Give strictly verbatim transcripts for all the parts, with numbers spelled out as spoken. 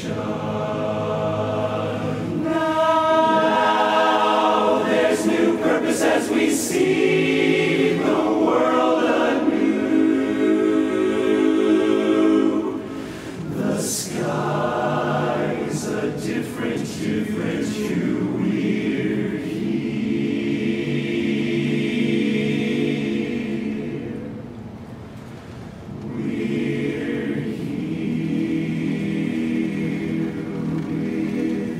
Now there's new purpose as we see the world anew. The sky's a different, different hue. We're here. We're here with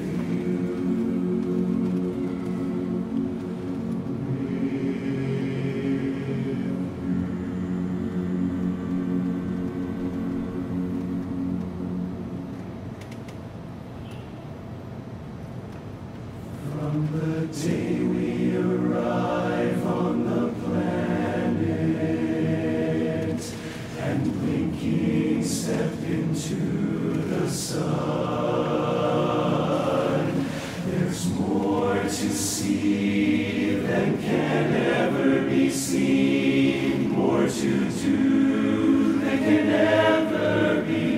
From the day we arrive on the planet and blinking step into the sun, there's more to see than can ever be seen, more to do than can ever be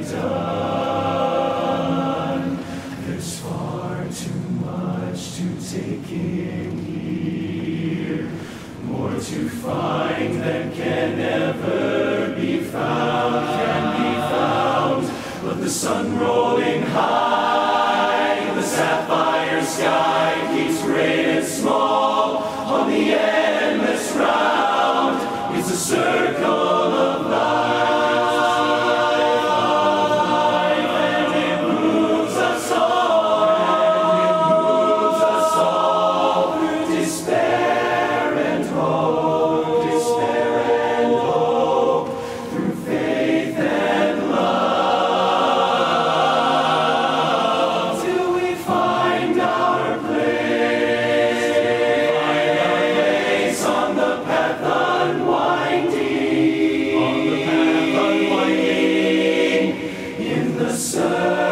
done. There's far too much to take in here, more to find than can ever be found, can be found. But the sun rolling high, the sapphire sky keeps great and small on the endless round. It's a circle of life, of life, and it moves us all, and it moves us all through despair and hope, despair and hope, through faith and love, till we find our place, find our place on the path unwinding, on the path unwinding, in the sun.